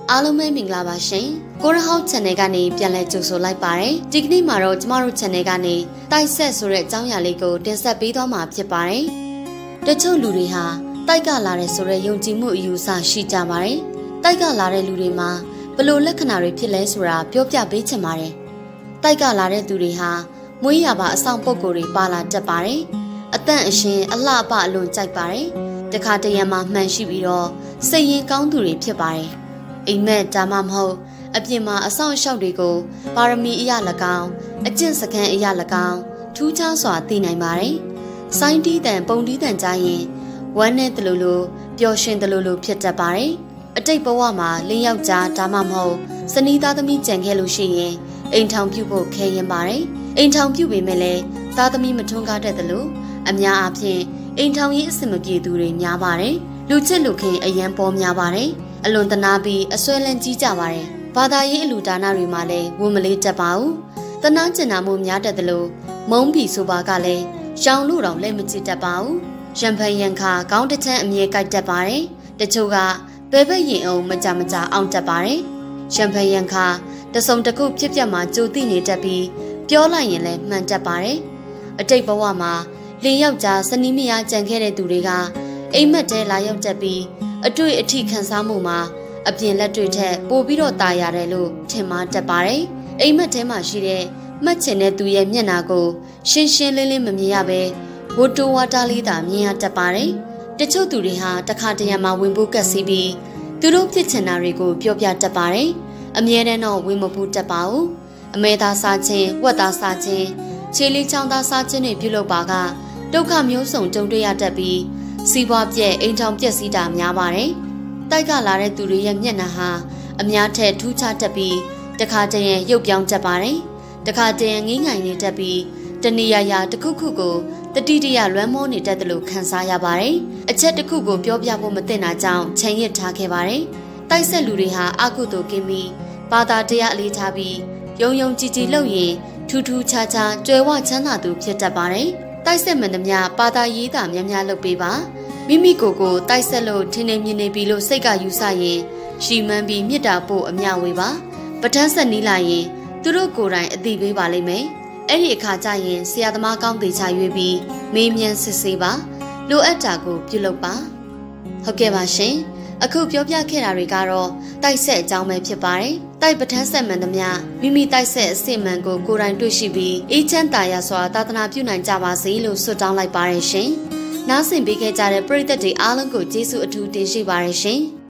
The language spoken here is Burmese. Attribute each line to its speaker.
Speaker 1: အားလုံးပဲမင်္ဂလာပါရှင်ကိုရဟောက် channel ကနေပြန်လည်ကြိုဆိုလိုက်ပါတယ်ဒီကနေ့မှာတော့ကျမတို့ channel ကနေတိုက်ဆက်ဆိုတဲ့အကြောင်းအရာလေးကိုတင်ဆက်ပေးသွားမှာဖြစ်ပါတယ်တချို့လူတွေဟာတိုက်ကလာတဲ့ဆိုတဲ့ယုံကြည်မှုအယူအဆရှိကြပါတယ်တိုက်ကလာတဲ့လူတွေမှာဘယ်လိုလက္ခဏာတွေဖြစ်လဲဆိုတာပြောပြပေးချင်ပါတယ်တိုက်ကလာတဲ့သူတွေဟာမွေးရပါအဆောင်ပုဂ္ဂိုလ်တွေပါလာတတ်ပါတယ်အတန့်အရှင်အလှပအလွန်ကြိုက်ပါတယ်တခါတရံမှာမှန်ရှိပြီးတော့စိတ်ရင်းကောင်းသူတွေဖြစ်ပါတယ်အိမ်မက်ဒါမှမဟုတ်အပြင်မှာအဆောင်အရှောက်တွေကိုပါရမီအရာ၎င်းအကျင့်စခန်းအရာ၎င်းထူးခြားစွာသိနိုင်ပါတယ်စိုင်းတီးတန်ပုံတီးတန်ကြရင်ဝမ်းနဲ့တလူလူပျော်ရွှင်တလူလူဖြစ်တတ်ပါတယ်အတိတ်ဘဝမှာလင်းယောက်ျားဒါမှမဟုတ်စနီးသားသမီးကြံခဲ့လို့ရှိရင်အိမ်ထောင်ပြုတ်ဖို့ခဲရင်ပါတယ်အိမ်ထောင်ပြုတ်ပေမဲ့လည်းသားသမီးမထွန်းကားတတ်တယ်လို့အများအားဖြင့်အိမ်ထောင်ရေးအဆင်မပြေသူတွေများပါတယ်လူချစ်လူခင်အရန်ပေါ်များပါတယ်အလွန်တနာပြီးအစွဲလန်းကြီးကြပါတယ်ဘာသာရေးအလူဒါနတွေမှာလည်းဝန်မလေးတက်ပါဘူးတနာကျင်နာမှုများတတ်တယ်လို့မုံပြီဆိုပါကလည်းရှောင်းလို့တော့လက်မကြည့်တတ်ပါဘူးရံဖန်ရံခါခေါင်းတစ်ချမ်းအမြဲကြိုက်တတ်ပါတယ်တချို့ကဘဲဘက်ရင်အောင်မကြအောင်တတ်ပါတယ်ရံဖန်ရံခါတစုံတစ်ခုဖြစ်ပြမှာကြိုသိနေတတ်ပြီးပြောလိုက်ရင်လည်းမှန်တတ်ပါတယ်အတိတ်ဘဝမှာလင်းယောက်ျားစနီးမယားကြံခဲ့တဲ့သူတွေကအိမ်မက်တဲလာရောက်တတ်ပြီးအတွေ့အထိခံစားမှုမှာအပြင်လက်တွေ့ထက်ပိုပြီးတော့တာရတယ်လို့ထင်မှားတတ်ပါတယ်အိမ်မက်ထဲမှာရှိတဲ့မှတ်ချင်တဲ့သူရဲ့မျက်နှာကိုရှင်းရှင်းလင်းလင်းမမြင်ရပဲဝတ်တိုဝါတာလေးသာမြင်ရတတ်ပါတယ်တချို့သူတွေဟာတခါတရံမှာဝင်ဖို့ကက်စီးပြီးသူတို့ဖြစ်ချင်တာတွေကိုပြောပြတတ်ပါတယ်အမြဲတမ်းတော့ဝင်မဖို့တတ်ပါဘူးအမဲသားစားခြင်းဝက်သားစားခြင်းခြေလေးချောင်းသားစားခြင်းတွေပြုလုပ်ပါကဒုက္ခမျိုးစုံကြုံတွေ့ရတတ်ပြီးစီးပွားပြက်အိမ်ထောင်ပြက်စီးတာများပါတယ်တိုက်ကလာတဲ့သူတွေရဲ့မျက်နှာဟာအများထက်ထူးခြားတတ်ပြီးတခါတရံရုပ်ပြောင်းတတ်ပါတယ်တခါတရံငိမ့်ငိုင်နေတတ်ပြီးတဏှာရာတစ်ခုခုကိုတတိတရလွမ်းမောနေတတ်တယ်လို့ခံစားရပါတယ်အချက်တစ်ခုကိုပြောပြဖို့မသင့်တာကြောင့်ချိန်ရစ်ထားခဲ့ပါတယ်တိုက်ဆက်လူတွေဟာအကုသိုလ်ကင်းပြီးဘာသာတရားအလေးထားပြီးယုံယုံကြည်ကြည်လုပ်ရင်ထူးထူးခြားခြားကြွယ်ဝချမ်းသာသူဖြစ်တတ်ပါတယ်တိုက်ဆက်မှန်သမျှဘာသာရေးတာများများလုပ်ပေးပါမိမိကိုယ်ကိုတိုက်ဆက်လို့ထင်းနေမြင်နေပြီလို့စိတ်ကယူဆရင်ရှီမန်းပြီးမြစ်တာပို့အမျှဝေပါပဋ္ဌာန်းဆက်နီးလာရင်သူတို့ကိုယ်တိုင်အသိပေးပါလိမ့်မယ်အဲ့ဒီအခါကျရင်ဆရာသမားကောင်းသေးချရွေးပြီးမေးမြန်းစစ်ဆေးပါလိုအပ်တာကိုပြုလုပ်ပါဟုတ်ကဲ့ပါရှင်အခုပြောပြခဲ့တာတွေကတော့တိုက်ဆက်အကြောင်းပဲဖြစ်ပါတယ်တိုက်ပဋ္ဌာန်းဆက်မှန်သမျှမိမိတိုက်ဆက်အစစ်မှန်ကိုကိုယ်တိုင်တွေ့ရှိပြီးအေးချမ်းသာရစွာသာသနာပြုနိုင်ကြပါစေလို့ဆုတောင်းလိုက်ပါတယ်ရှင်နားဆင်ပေးခဲ့ကြတဲ့ပရိသတ်တွေအားလုံးကိုကျေးဇူးအထူးတင်ရှိပါတယ်ရှင်